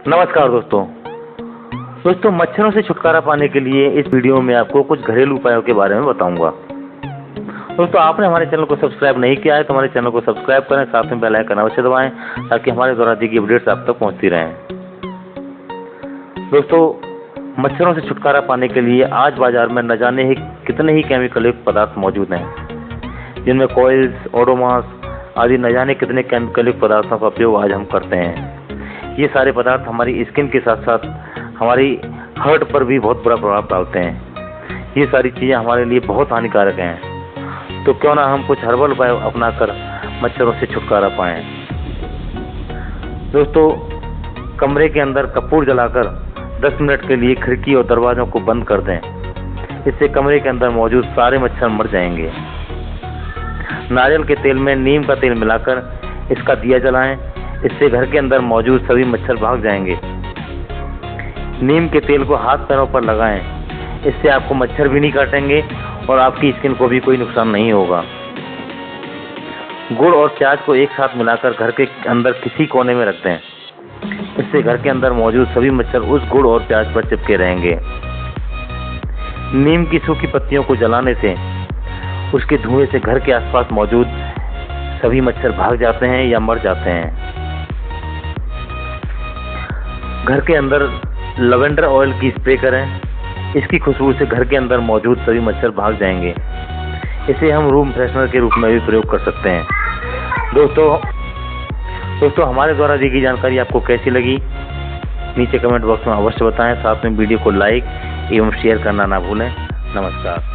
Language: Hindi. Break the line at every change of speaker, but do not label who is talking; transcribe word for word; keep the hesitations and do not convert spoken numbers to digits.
नमस्कार दोस्तों दोस्तों मच्छरों से छुटकारा पाने के लिए इस वीडियो में आपको कुछ घरेलू उपायों के बारे में बताऊंगा। दोस्तों आपने हमारे चैनल को सब्सक्राइब नहीं किया है तो हमारे चैनल को सब्सक्राइब करें, साथ में बेल आइकन अवश्य दबाएं ताकि हमारे द्वारा दी गई अपडेट्स आप तक पहुंचती रहें। दोस्तों मच्छरों से छुटकारा पाने के लिए आज बाजार में न जाने ही कितने ही केमिकल युक्त पदार्थ मौजूद हैं, जिनमें कॉइल्स, ओडोमॉस आदि न जाने कितने केमिकल युक्त पदार्थों का उपयोग आज हम करते हैं। ये सारे पदार्थ हमारी स्किन के साथ साथ हमारी हार्ट पर भी बहुत बुरा प्रभाव डालते हैं। ये सारी चीज़ें हमारे लिए बहुत हानिकारक हैं, तो क्यों ना हम कुछ हर्बल उपाय अपनाकर मच्छरों से छुटकारा पाएं। दोस्तों कमरे के अंदर कपूर जलाकर दस मिनट के लिए खिड़की और दरवाज़ों को बंद कर दें। इससे कमरे के अंदर मौजूद सारे मच्छर मर जाएंगे। नारियल के तेल में नीम का तेल मिलाकर इसका दिया जलाएं। इससे घर के अंदर मौजूद सभी मच्छर भाग जाएंगे। नीम के तेल को हाथ पैरों पर लगाएं। इससे आपको मच्छर भी नहीं काटेंगे और आपकी स्किन को भी कोई नुकसान नहीं होगा। गुड़ और प्याज को एक साथ मिलाकर घर के अंदर किसी कोने में रख दें। इससे घर के अंदर मौजूद सभी मच्छर उस गुड़ और प्याज पर चिपके रहेंगे। नीम की सूखी पत्तियों को जलाने से उसके धुएं से घर के आसपास मौजूद सभी मच्छर भाग जाते हैं या मर जाते हैं। घर के अंदर लवेंडर ऑयल की स्प्रे करें। इसकी खुशबू से घर के अंदर मौजूद सभी मच्छर भाग जाएंगे। इसे हम रूम फ्रेशनर के रूप में भी प्रयोग कर सकते हैं। दोस्तों दोस्तों हमारे द्वारा दी गई जानकारी आपको कैसी लगी नीचे कमेंट बॉक्स में अवश्य बताएं। साथ में वीडियो को लाइक एवं शेयर करना ना भूलें। नमस्कार।